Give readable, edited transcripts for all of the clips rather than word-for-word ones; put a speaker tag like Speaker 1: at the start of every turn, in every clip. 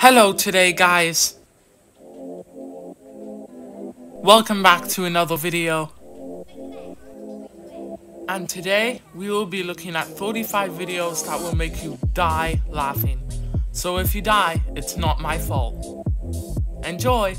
Speaker 1: Hello today guys, welcome back to another video, and today we will be looking at 45 videos that will make you die laughing. So if you die, it's not my fault. Enjoy!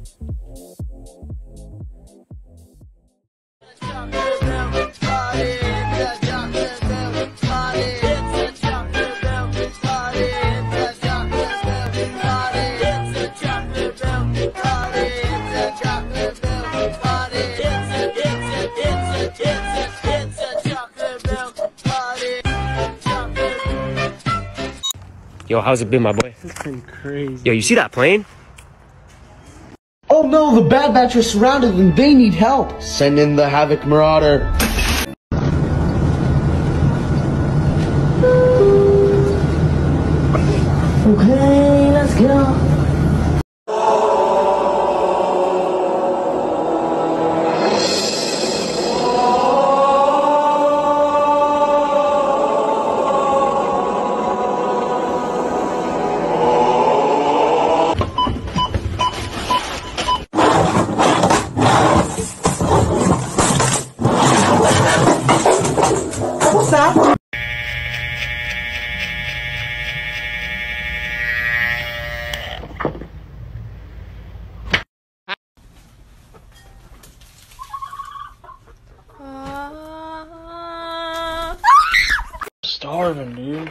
Speaker 2: Yo, how's it been, my boy?
Speaker 3: It's been crazy.
Speaker 2: Yo, you see that plane?
Speaker 4: Oh no, the Bad Batch are surrounded and they need help. Send in the Havoc Marauder. Okay, let's go. What's that?
Speaker 3: Starving, dude.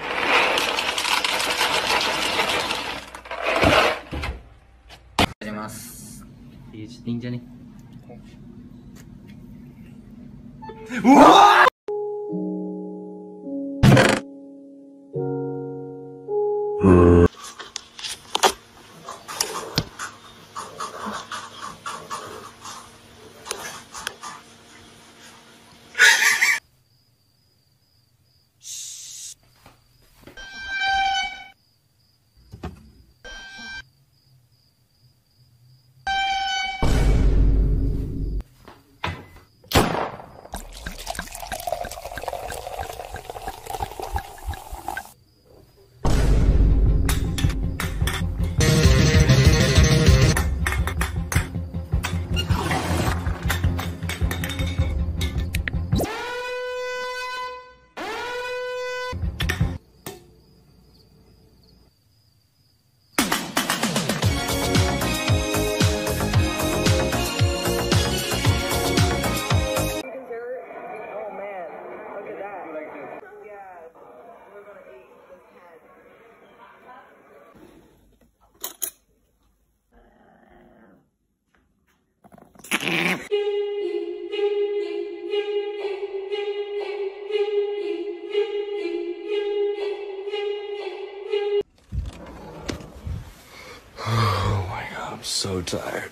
Speaker 5: Oh my god, I'm so tired.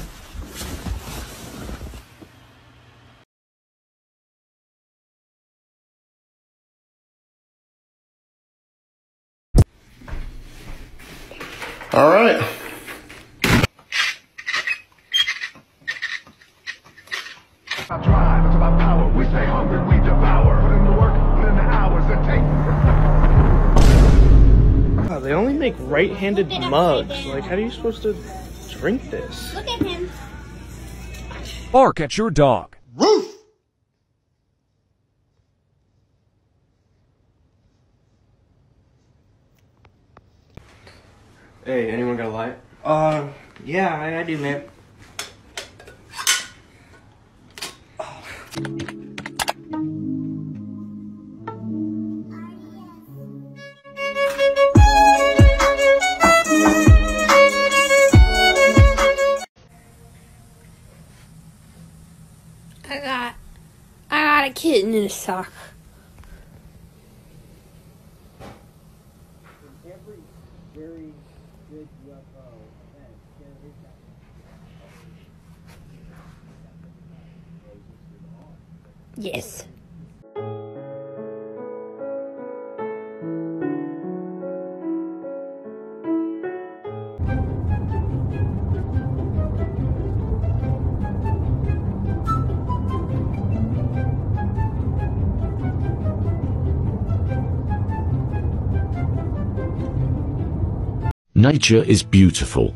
Speaker 5: All right.
Speaker 6: About drive, it's about power. We stay hungry, we devour. Put in the work, put in the hours it takes.
Speaker 3: Wow, they only make right-handed mugs. Like, how are you supposed to drink this?
Speaker 7: Look at him.
Speaker 8: Bark at your dog.
Speaker 4: Roof!
Speaker 2: Hey, anyone got a light?
Speaker 3: Yeah, I do, man.
Speaker 7: I got a kitten in a sock. Yes.
Speaker 9: Nature is beautiful.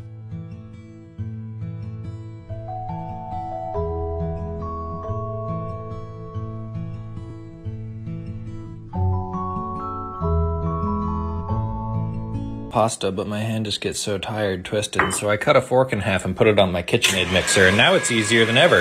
Speaker 10: Pasta, but my hand just gets so tired twisted, so I cut a fork in half and put it on my KitchenAid mixer, and now it's easier than ever.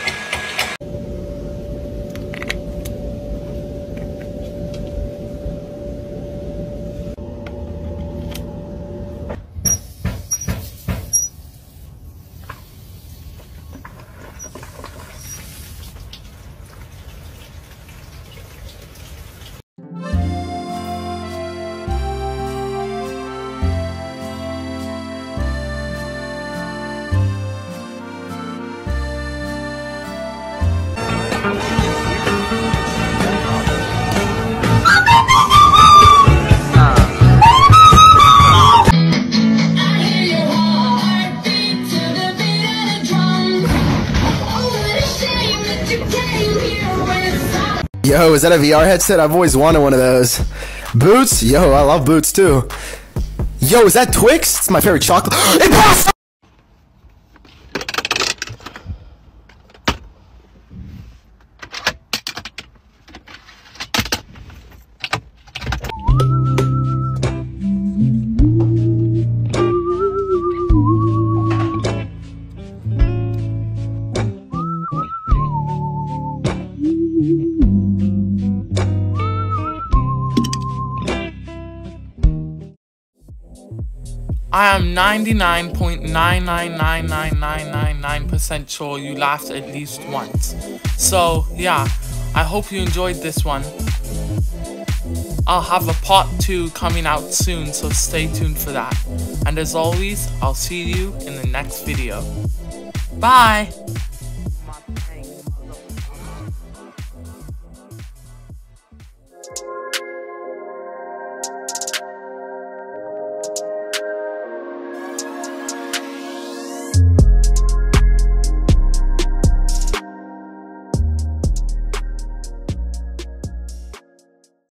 Speaker 11: Yo, is that a VR headset? I've always wanted one of those. Boots? Yo, I love Boots too. Yo, is that Twix? It's my favorite chocolate. Impossible!
Speaker 1: I am 99.9999999% sure you laughed at least once. So yeah, I hope you enjoyed this one. I'll have a part 2 coming out soon, so stay tuned for that. And as always, I'll see you in the next video. Bye!